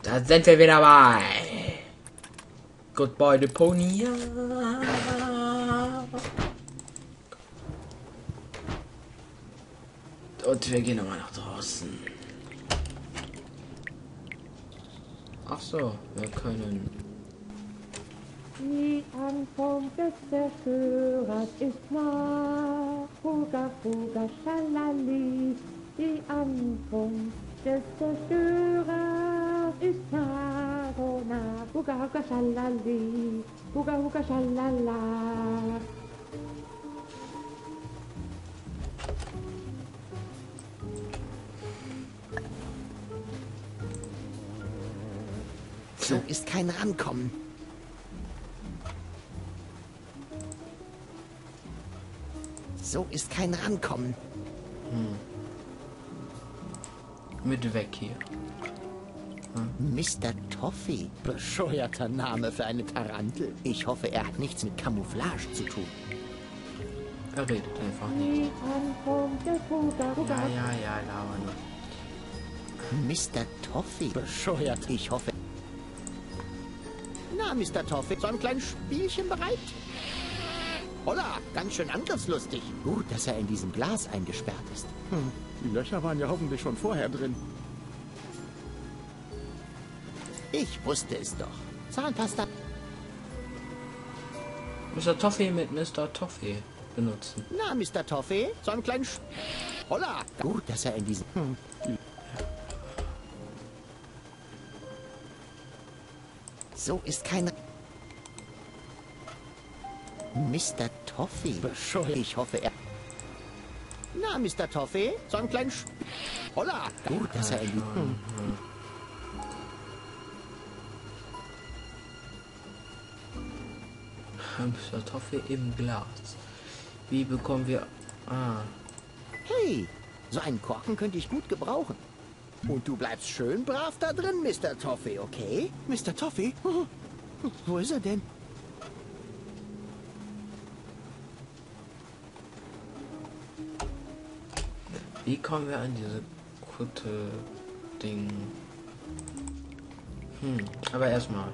Da sind wir wieder bei Goodbye the Pony. Und wir gehen nochmal nach draußen. Ach so, wir können. Die Ankunft des Zerstörers ist nah. Huga, huga, schalali. Die Ankunft des Zerstörers ist nah, oh nah. Huga, huga, schalali. Huga, huga, schalala. So ist kein Rankommen. So ist kein Rankommen. Mit weg hier. Mr. Toffee. Bescheuerter Name für eine Tarantel. Ich hoffe, er hat nichts mit Camouflage zu tun. Er redet einfach nicht. Die Ankunft des Huga, huga. Ja, lauer nur. Mr. Toffee. Bescheuert. Ich hoffe. Na, Mr. Toffee, so ein kleines Spielchen bereit? Holla, ganz schön angriffslustig. Gut, dass er in diesem Glas eingesperrt ist. Die Löcher waren ja hoffentlich schon vorher drin. Ich wusste es doch. Zahnpasta. Mr. Toffee mit Mr. Toffee benutzen. Na, Mr. Toffee, so ein kleines Holla. Gut, dass er in diesem... So ist kein... Mr. Toffee. Bescheuert. Ich hoffe, er... Na, Mr. Toffee, so ein kleines... Holla. Gut, dass er in diesem... Mr. Toffee im Glas. Wie bekommen wir... Hey, so einen Korken könnte ich gut gebrauchen. Und du bleibst schön brav da drin, Mr. Toffee, okay? Mr. Toffee? Wo ist er denn? Wie kommen wir an diese Kutte Ding? Aber erstmal.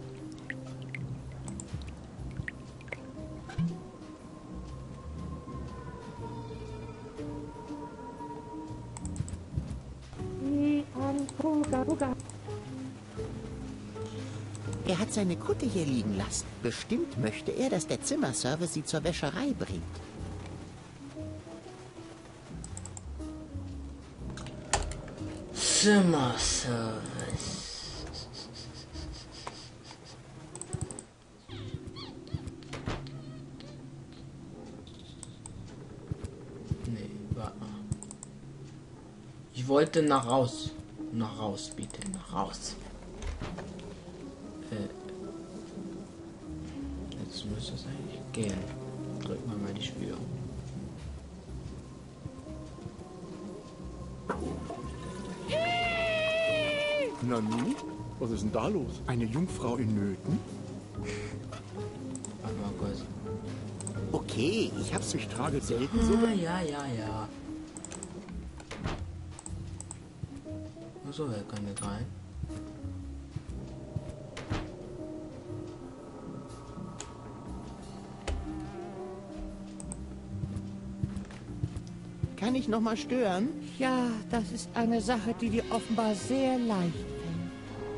Die Ankunft, huga, huga. Er hat seine Kutte hier liegen lassen. Bestimmt möchte er, dass der Zimmerservice sie zur Wäscherei bringt. Zimmerservice. Nee, warte mal. Ich wollte nach raus. Nach raus, bitte, nach raus. Jetzt müsste es eigentlich gehen. Drück mal die Spür. Na nun? Was ist denn da los? Eine Jungfrau in Nöten? Warte mal kurz. Okay, ich hab's... Ich trage selten so... Ja. So, wer kann nicht rein? Kann ich noch mal stören? Ja, das ist eine Sache, die dir offenbar sehr leicht fällt.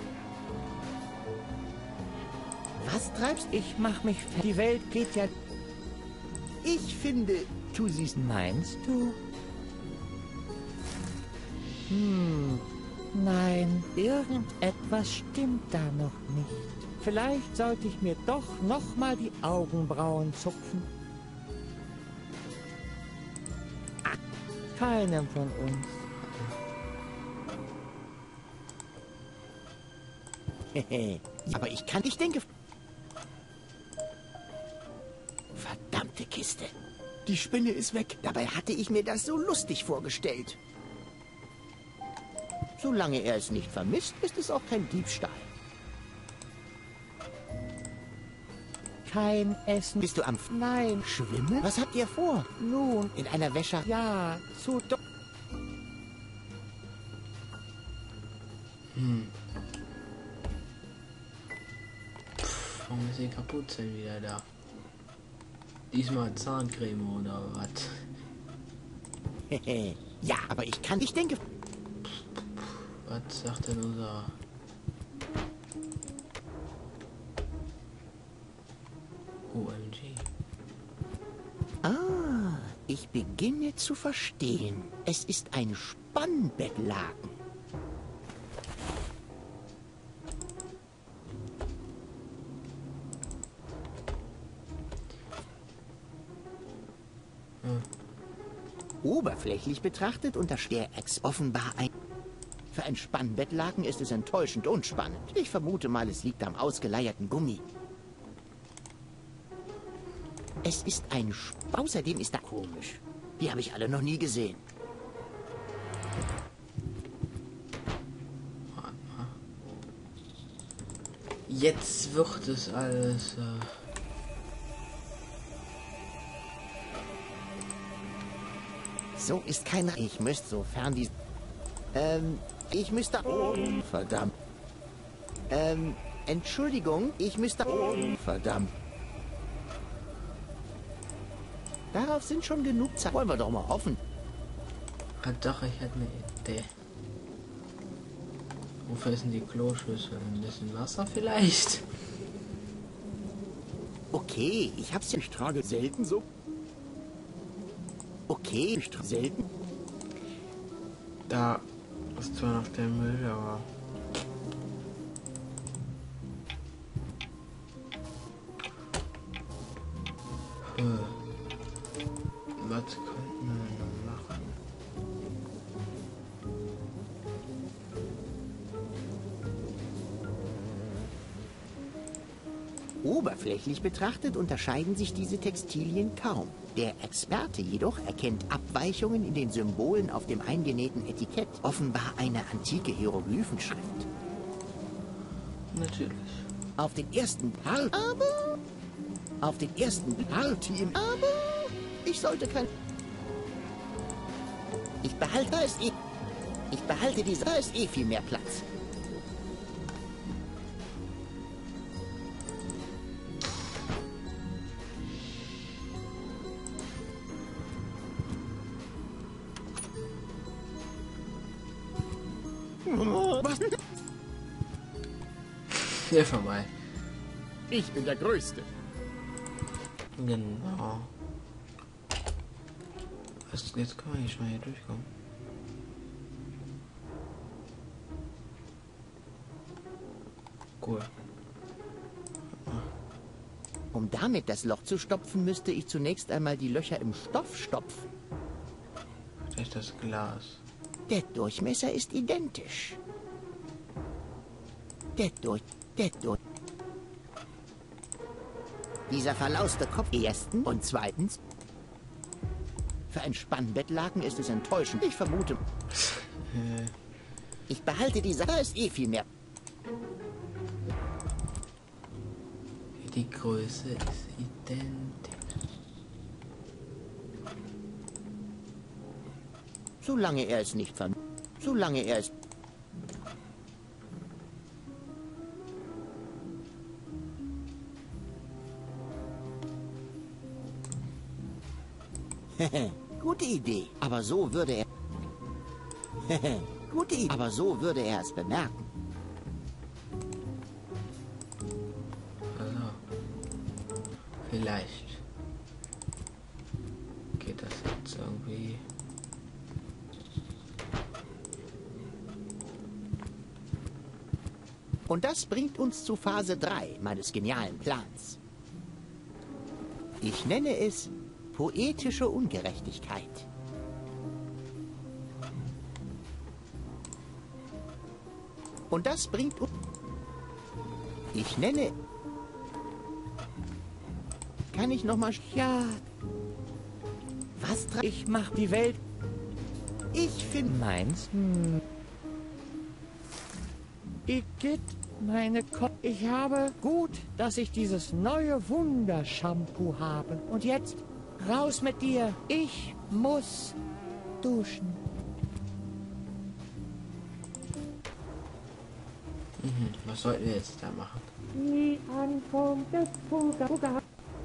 Was treibst Ich mach mich fertig. Die Welt geht ja... Ich finde, tu sie's... Meinst du? Nein, irgendetwas stimmt da noch nicht. Vielleicht sollte ich mir doch noch mal die Augenbrauen zupfen. Keinem von uns. Aber ich kann... Ich denke... Verdammte Kiste. Die Spinne ist weg. Dabei hatte ich mir das so lustig vorgestellt. Solange er es nicht vermisst, ist es auch kein Diebstahl. Kein Essen. Bist du am... Nein. Schwimmen? Was habt ihr vor? Nun, In einer Wäsche... ja, zu Warum ist die Kapuze wieder da? Diesmal Zahncreme oder was? Ja, aber ich denke... Was sagt denn unser... OMG. Ah, ich beginne zu verstehen. Es ist ein Spannbettlaken. Oberflächlich betrachtet untersteht Ex offenbar ein... Für ein Spannbettlaken ist es enttäuschend unspannend. Ich vermute mal, es liegt am ausgeleierten Gummi. Es ist ein... Außerdem ist da komisch. Die habe ich alle noch nie gesehen. Jetzt wird es alles... So ist kein... Ich müsste sofern die... ich müsste... Oh, verdammt. Entschuldigung, ich müsste... Oh, verdammt. Darauf sind schon genug Zeit. Wollen wir doch mal hoffen. Ah, doch, ich hatte eine Idee. Wofür ist denn die Kloschüssel? Ein bisschen Wasser vielleicht? Okay, ich hab's ja... Ich trage selten so. Okay, ich trage selten. Da ist zwar noch der Müll, aber... Was könnten wir noch machen? Oberflächlich betrachtet unterscheiden sich diese Textilien kaum. Der Experte jedoch erkennt Abweichungen in den Symbolen auf dem eingenähten Etikett. Offenbar eine antike Hieroglyphenschrift. Natürlich. Auf den ersten Halt. Aber... Auf den ersten Halt. Aber... Ich sollte kein... Ich behalte es eh... Ich behalte diese... Da ist eh viel mehr Platz. Was? Hier vorbei. Ich bin der Größte. Genau. Jetzt können wir hier schon mal hier durchkommen. Cool. Um damit das Loch zu stopfen, müsste ich zunächst einmal die Löcher im Stoff stopfen. Vielleicht das Glas. Der Durchmesser ist identisch. Dieser verlauste Kopf erstens und zweitens. Für ein Spannbettlaken ist es enttäuschend. Ich vermute. Ich behalte die Sache, ist eh viel mehr. Die Größe ist identisch. Solange er es nicht Solange er es... Gute Idee. Aber so würde er... Gute Idee. Aber so würde er es bemerken. Also. Vielleicht. Geht das jetzt irgendwie... Und das bringt uns zu Phase 3 meines genialen Plans. Ich nenne es poetische Ungerechtigkeit. Und das bringt uns... Ich nenne... Kann ich noch mal... Ja, Was? ich mach die Welt. Ich finde... Meins? Igitt, meine Kopf. Ich habe gut, dass ich dieses neue Wundershampoo habe. Und jetzt raus mit dir. Ich muss duschen. Was sollten wir jetzt da machen? Die Ankunft des Buga.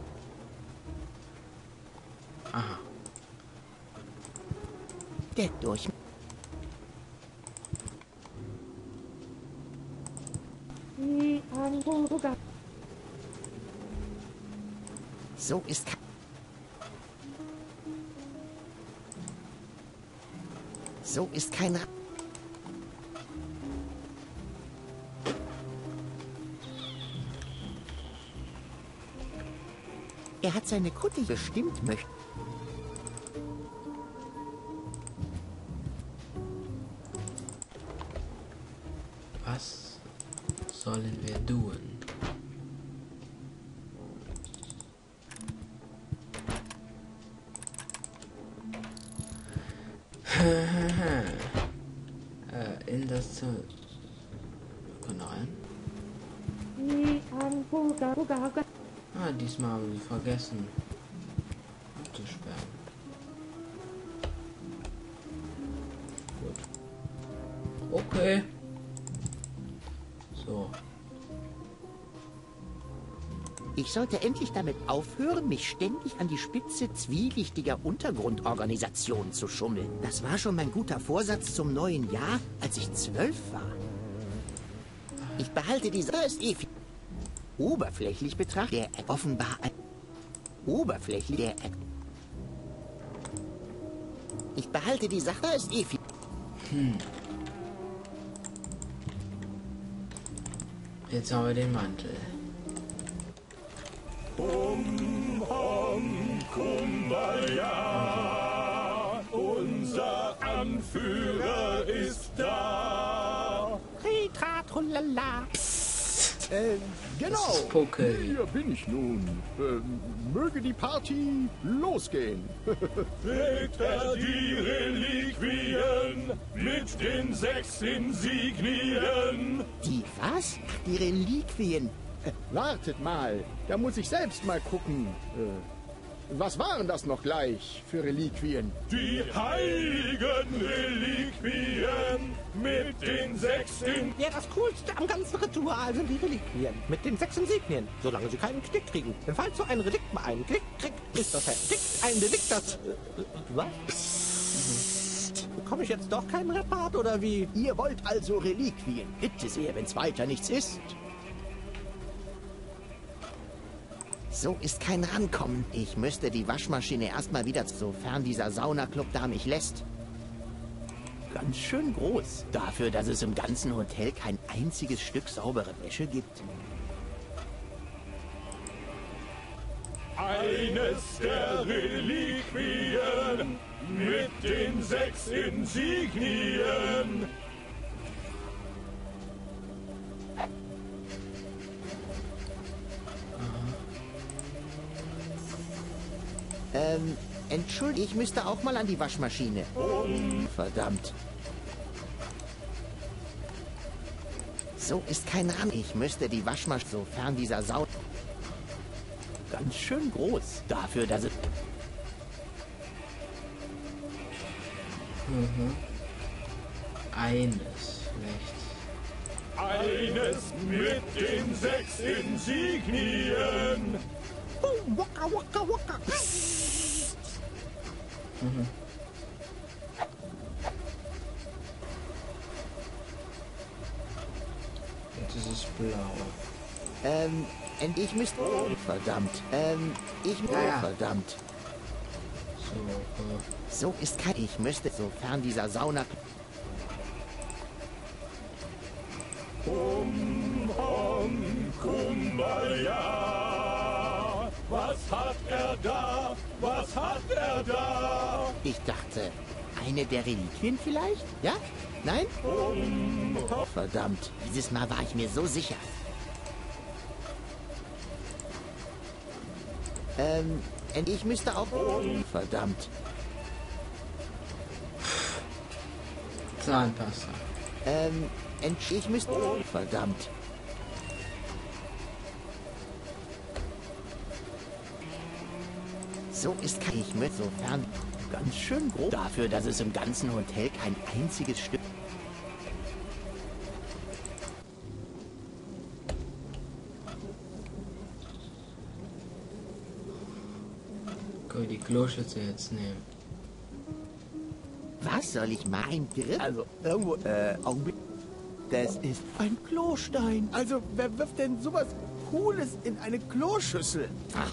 Aha. Der durch. Die Ankunft. So ist kein... So ist kein... Er hat seine Kutte bestimmt möchte. Was sollen wir tun? In das zu... Nein. Die Ankunft. Ah, diesmal haben wir vergessen abzusperren. Gut. Okay. So. Ich sollte endlich damit aufhören, mich ständig an die Spitze zwielichtiger Untergrundorganisationen zu schummeln. Das war schon mein guter Vorsatz zum neuen Jahr, als ich 12 war. Ich behalte die Sache ist eh viel. Oberflächlich betrachtet, der offenbar ein... Oberflächlich, der... Ich behalte die Sache ist eh viel. Jetzt haben wir den Mantel. Kumbaya, unser Anführer ist da. Ritra, trullala. Genau. Das ist Poké. Hier bin ich nun. Möge die Party losgehen. Trägt er die Reliquien mit den 6 Insignien? Die was? Ach, die Reliquien. Wartet mal, da muss ich selbst mal gucken. Was waren das noch gleich für Reliquien? Die heiligen Reliquien mit den 6 Insignien. Ja, das Coolste am ganzen Ritual sind die Reliquien. Mit den 6 Insignien. Solange sie keinen Knick kriegen. Denn falls so ein Relikt mal einen Knick kriegt, ist das ein Delikt, das... was? Bekomme ich jetzt doch keinen Repart, oder wie? Ihr wollt also Reliquien. Bitte sehr, wenn's weiter nichts ist. So ist kein Rankommen. Ich müsste die Waschmaschine erstmal wieder, sofern dieser Saunaclub da mich lässt. Ganz schön groß. Dafür, dass es im ganzen Hotel kein einziges Stück saubere Wäsche gibt. Eines der Reliquien mit den 6 Insignien. Entschuldigt, ich müsste auch mal an die Waschmaschine. Verdammt. So ist kein Ran. Ich müsste die Waschmaschine, sofern dieser Sau... Ganz schön groß. Dafür, dass es... Eines vielleicht. Eines mit den 6 Insignien. Waka, waka, waka. Jetzt ist es blau. ich müsste... verdammt. Ja. Verdammt. So, So ist kein... Ich müsste, sofern dieser Sauna... Kumbaya. Was hat er da? Was hat er da? Ich dachte, eine der Reliquien vielleicht? Ja? Nein? Verdammt, dieses Mal war ich mir so sicher. Ich müsste auch... Verdammt. Zahnpasta. Ich müsste... Verdammt. So ist kein... Ich mit sofern... Ganz schön groß. Dafür, dass es im ganzen Hotel kein einziges Stück... die Kloschüssel jetzt nehmen. Was soll ich mein Griff? Also, irgendwo, Augenblick. Das ist ein Klostein. Also, wer wirft denn sowas Cooles in eine Kloschüssel?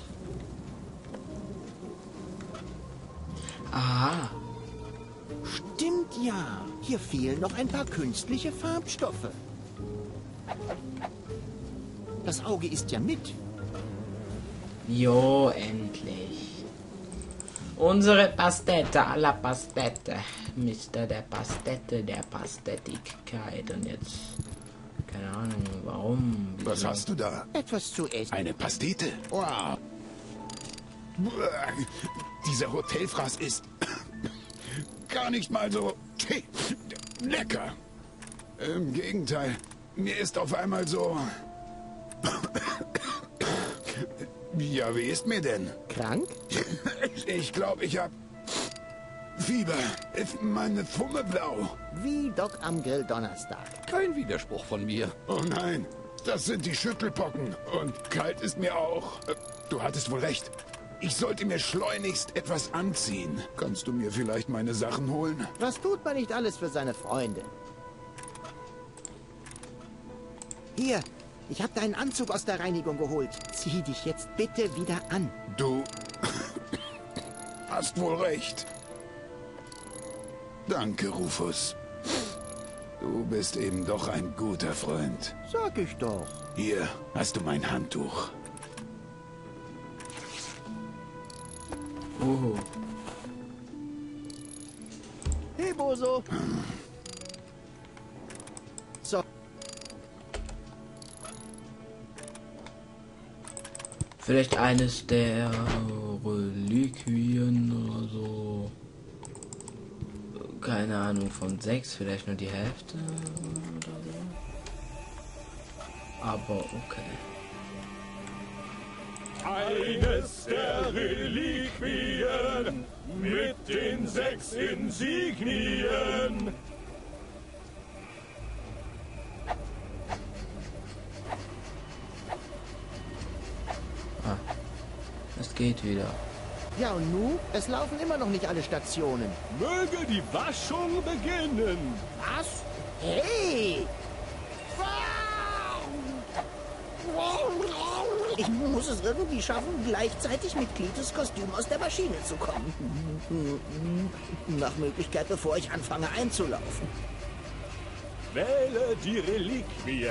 Aha. Stimmt ja. Hier fehlen noch ein paar künstliche Farbstoffe. Das Auge ist ja mit. Jo, endlich. Unsere Pastete alla Pastete. Mister der Pastete, der Pastettigkeit. Und jetzt, keine Ahnung, warum. Was hast du da? Etwas zu essen. Eine Pastete? Wow. Dieser Hotelfraß ist gar nicht mal so lecker. Im Gegenteil, mir ist auf einmal so... Ja, wie ist mir denn? Krank? Ich glaube, ich habe Fieber. Ist meine Zunge blau? Wie Doc am Grill-Donnerstag. Kein Widerspruch von mir. Oh nein, das sind die Schüttelpocken. Und kalt ist mir auch. Du hattest wohl recht. Ich sollte mir schleunigst etwas anziehen. Kannst du mir vielleicht meine Sachen holen? Was tut man nicht alles für seine Freunde? Hier, ich habe deinen Anzug aus der Reinigung geholt. Zieh dich jetzt bitte wieder an. Du hast wohl recht. Danke, Rufus. Du bist eben doch ein guter Freund. Sag ich doch. Hier hast du mein Handtuch. Oh. Hey, Boso. So, Vielleicht eines der Reliquien oder so. Keine Ahnung, von 6, vielleicht nur die Hälfte oder so. Aber okay. Eines der Reliquien mit den 6 Insignien. Es geht wieder. ja und nu? Es laufen immer noch nicht alle Stationen. Möge die Waschung beginnen. Was? Hey! Ich muss es irgendwie schaffen, gleichzeitig mit Klitus Kostüm aus der Maschine zu kommen. Nach Möglichkeit, bevor ich anfange einzulaufen. Wähle die Reliquie.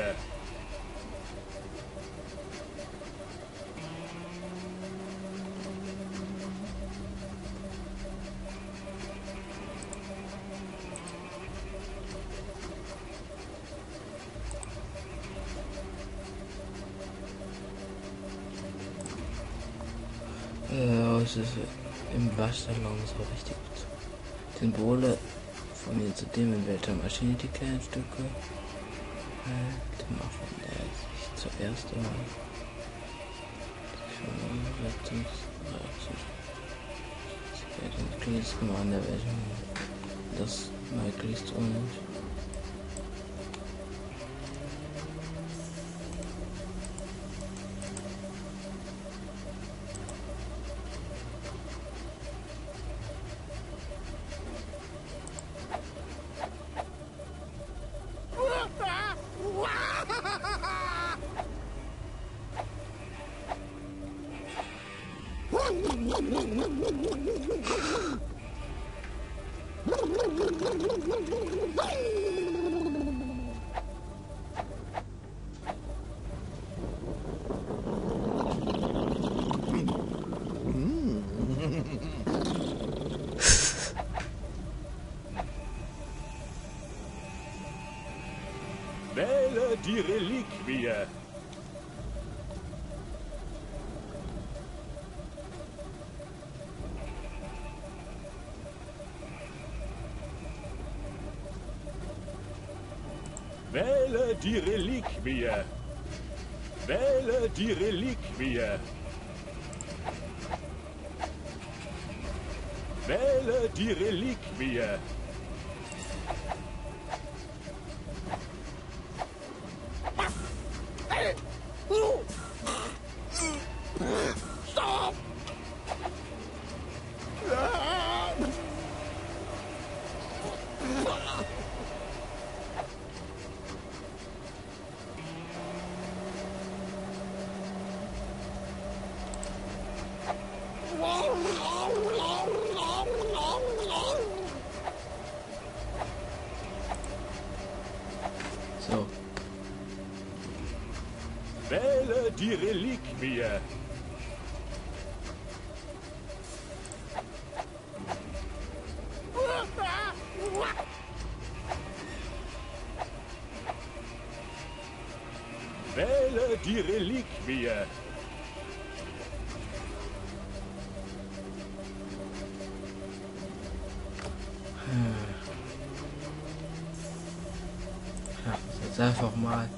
Es ist im Waschsalon so richtig gut. Symbole von mir zu dem in welcher Maschine die kleinen Stücke die machen der sich zuerst einmal möglichst gemacht der welchen das möglichst und Wähle die Reliquie. Wähle die Reliquie. Wähle die Reliquie. Wähle die Reliquie. So. Wähle die Reliquie. Wähle die Reliquie. Ja, jetzt einfach mal.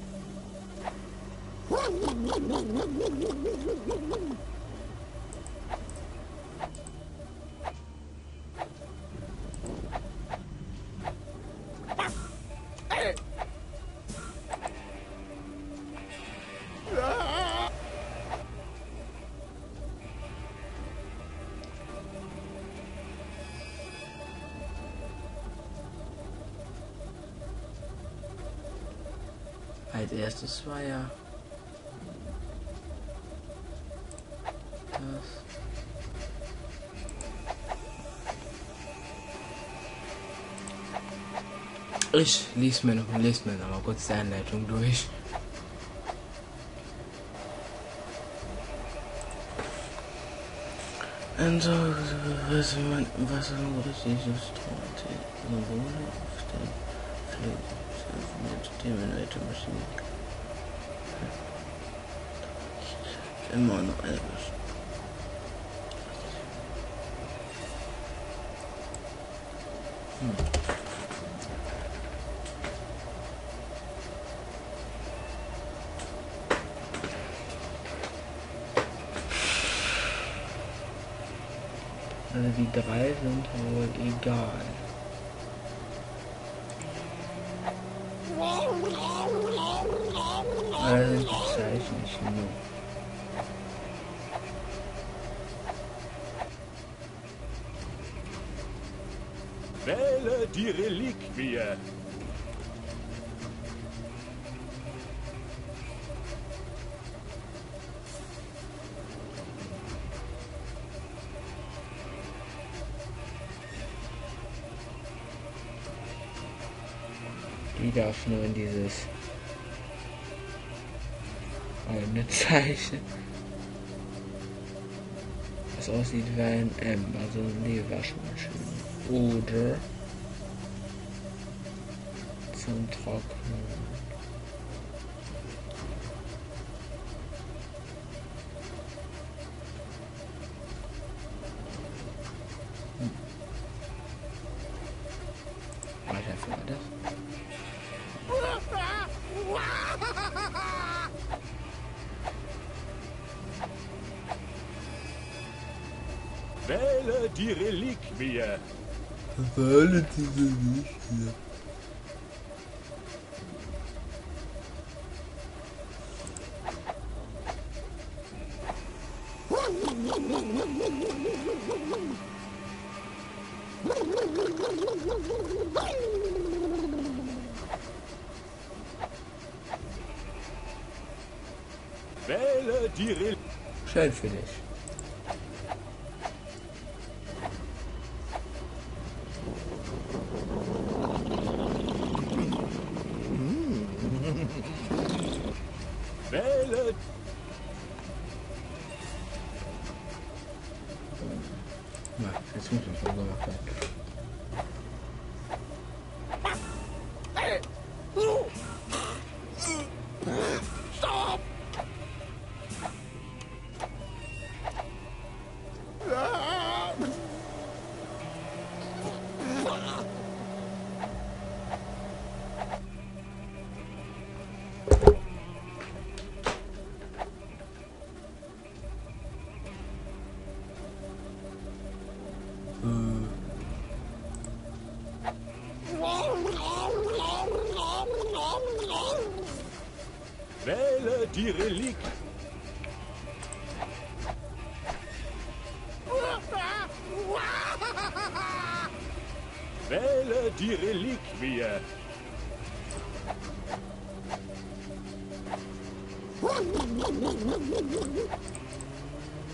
Als erstes war ja das. Ich lese mir noch mal kurz die Anleitung durch. Also, was ein richtiges Symbole auf der Flügel mit dem Maschine. Immer noch etwas. Also die drei sind wohl egal. Also die Zeichen nicht genug. Wähle die Reliquie. Die darf nur in dieses eine Zeichen, was aussieht wie ein M, also eine Waschmaschine. Oder zum Trocknen. Weiter für das. Wähle die Reliquie. Wähle diese nicht hier. Wähle die Reliquie. Schön für dich. Wähle. Na, jetzt muss ich mal gemacht werden. Wähle die Reliquie. Wähle die Reliquie.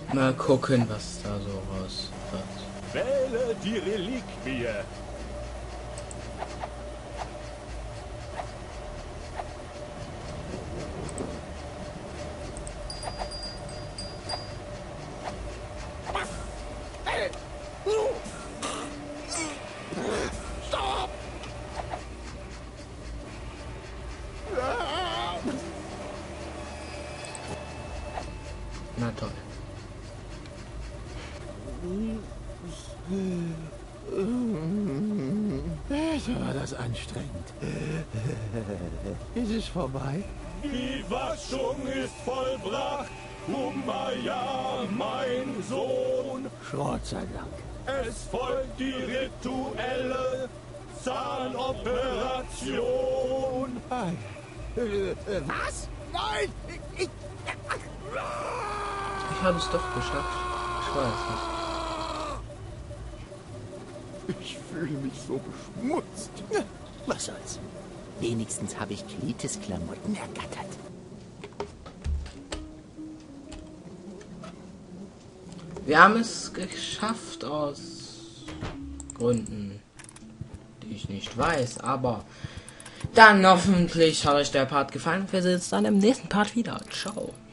Mal gucken, was da so raus wird. Wähle die Reliquie. Stopp! Na toll. War das anstrengend. Ist es vorbei? Die Waschung ist vollbracht. Umaya, mein Sohn. Schrott sei Dank. Es folgt die rituelle Zahnoperation. Was? Nein! Ich habe es doch geschafft. Ich weiß nicht. Ich fühle mich so beschmutzt. Was soll's? Wenigstens habe ich Kletes Klamotten ergattert. Wir haben es geschafft aus Gründen, die ich nicht weiß, aber dann hoffentlich hat euch der Part gefallen. Wir sehen uns dann im nächsten Part wieder. Ciao.